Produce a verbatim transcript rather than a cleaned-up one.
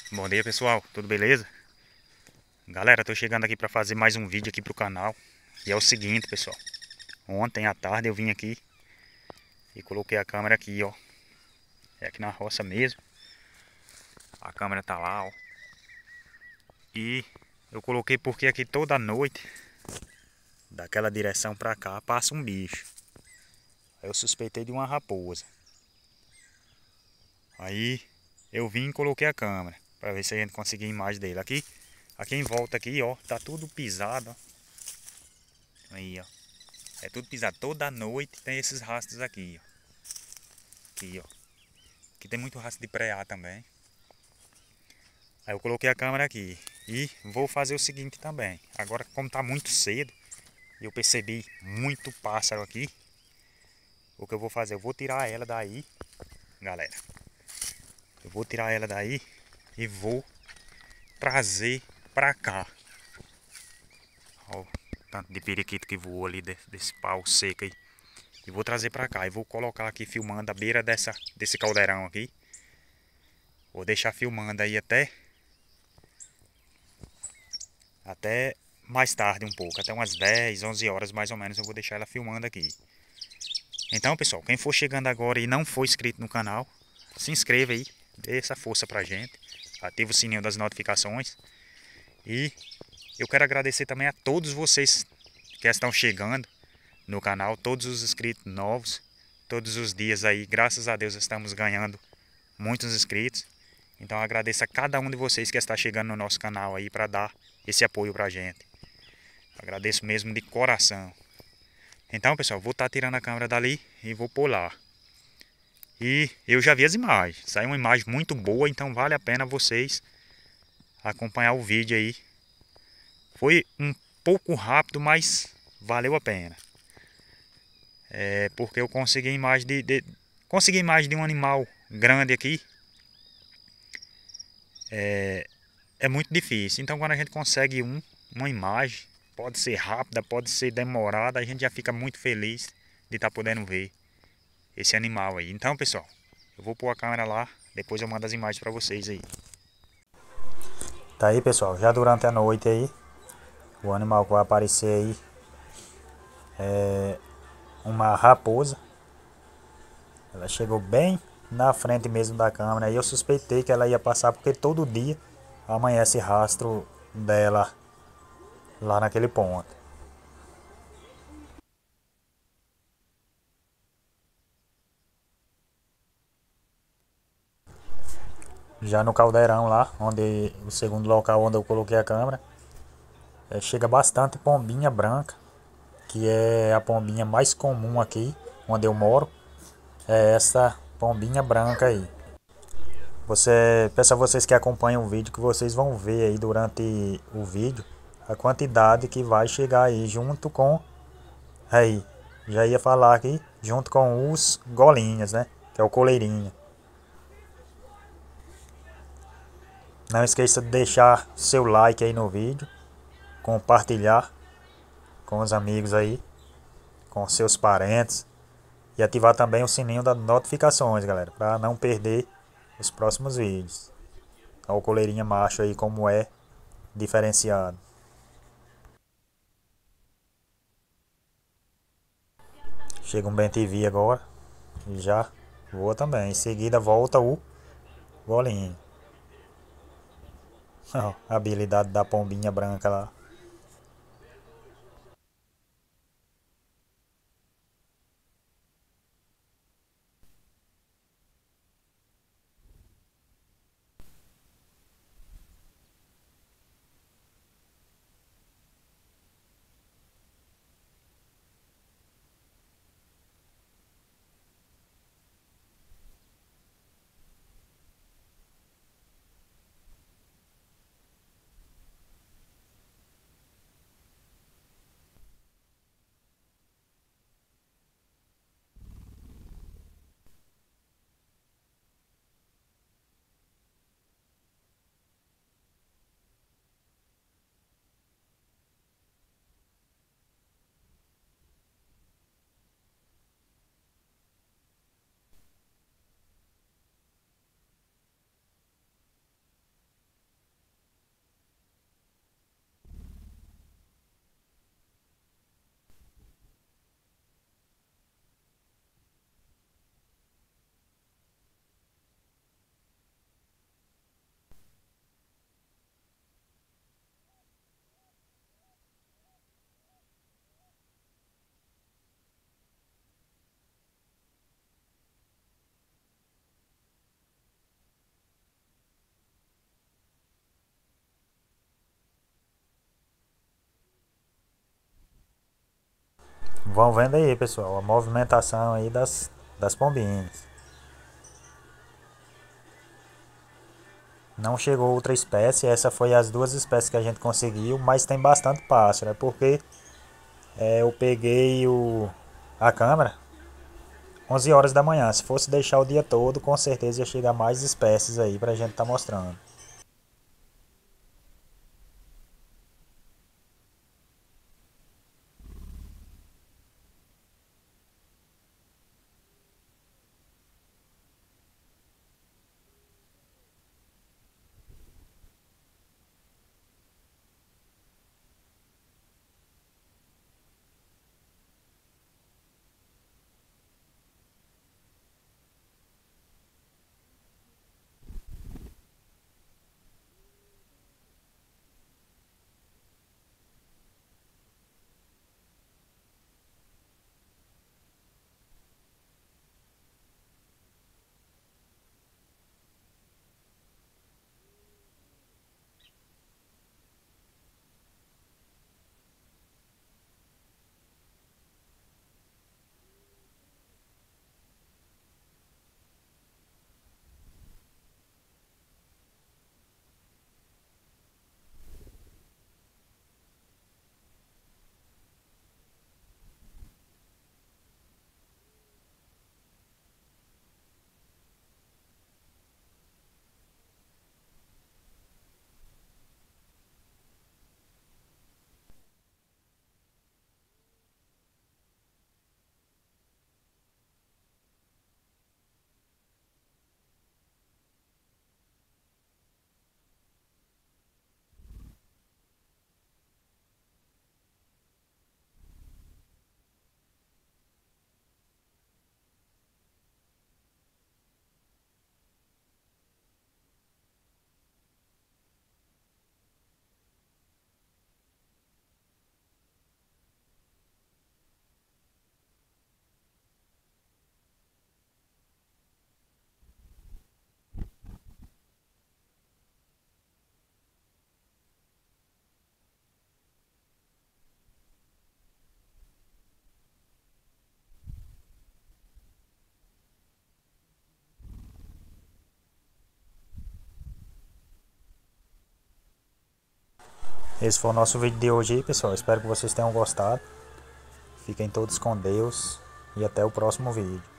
Bom dia, pessoal, tudo beleza? Galera, tô chegando aqui para fazer mais um vídeo aqui pro canal. E é o seguinte, pessoal. Ontem à tarde eu vim aqui e coloquei a câmera aqui, ó. É aqui na roça mesmo. A câmera tá lá, ó. E eu coloquei porque aqui toda noite, daquela direção pra cá, passa um bicho. Aí eu suspeitei de uma raposa. Aí eu vim e coloquei a câmera para ver se a gente conseguia a imagem dele. Aqui, aqui em volta aqui, ó, tá tudo pisado, ó. Aí, ó. É tudo pisado. Toda noite tem esses rastros aqui, ó. Aqui, ó. Aqui tem muito rastro de preá também. Aí eu coloquei a câmera aqui. E vou fazer o seguinte também. Agora, como tá muito cedo, eu percebi muito pássaro aqui. O que eu vou fazer? Eu vou tirar ela daí, galera. Eu vou tirar ela daí e vou trazer pra cá. Ó, o tanto de periquito que voou ali desse, desse pau seco aí. E vou trazer pra cá. E vou colocar aqui filmando a beira dessa, desse caldeirão aqui. Vou deixar filmando aí até Até mais tarde um pouco, até umas dez, onze horas mais ou menos eu vou deixar ela filmando aqui. Então, pessoal, quem for chegando agora e não for inscrito no canal, se inscreva aí, dê essa força pra gente, ativa o sininho das notificações. E eu quero agradecer também a todos vocês que estão chegando no canal, todos os inscritos novos, todos os dias aí, graças a Deus estamos ganhando muitos inscritos. Então agradeço a cada um de vocês que está chegando no nosso canal aí para dar esse apoio pra gente. Agradeço mesmo de coração. Então, pessoal, vou estar tirando a câmera dali e vou pôr lá. E eu já vi as imagens. Saiu uma imagem muito boa, então vale a pena vocês acompanhar o vídeo aí. Foi um pouco rápido, mas valeu a pena. É porque eu consegui imagem de, de consegui imagem de um animal grande aqui. É, é muito difícil. Então, quando a gente consegue um, uma imagem, pode ser rápida, pode ser demorada, a gente já fica muito feliz de estar podendo ver esse animal aí. Então, pessoal, eu vou pôr a câmera lá, depois eu mando as imagens para vocês aí. Tá aí, pessoal, já durante a noite aí, o animal que vai aparecer aí é uma raposa. Ela chegou bem na frente mesmo da câmera e eu suspeitei que ela ia passar porque todo dia amanhece rastro dela lá naquele ponto. Já no caldeirão lá, onde o segundo local onde eu coloquei a câmera, é, chega bastante pombinha branca, que é a pombinha mais comum aqui onde eu moro. É essa pombinha branca aí. Você, peço a vocês que acompanham o vídeo que vocês vão ver aí durante o vídeo a quantidade que vai chegar aí junto com aí, já ia falar aqui, junto com os golinhas, né? Que é o coleirinho. Não esqueça de deixar seu like aí no vídeo, compartilhar com os amigos aí, com seus parentes e ativar também o sininho das notificações, galera, para não perder os próximos vídeos. Olha o coleirinha macho aí como é diferenciado. Chega um B T V agora e já voa também. Em seguida volta o golinho. Ó, a habilidade da pombinha branca lá. Vão vendo aí, pessoal, a movimentação aí das, das pombinhas. Não chegou outra espécie, essa foi as duas espécies que a gente conseguiu, mas tem bastante pássaro, é porque é, eu peguei o, a câmera onze horas da manhã. Se fosse deixar o dia todo, com certeza ia chegar mais espécies aí pra gente tá mostrando. Esse foi o nosso vídeo de hoje aí, pessoal. Espero que vocês tenham gostado. Fiquem todos com Deus e até o próximo vídeo.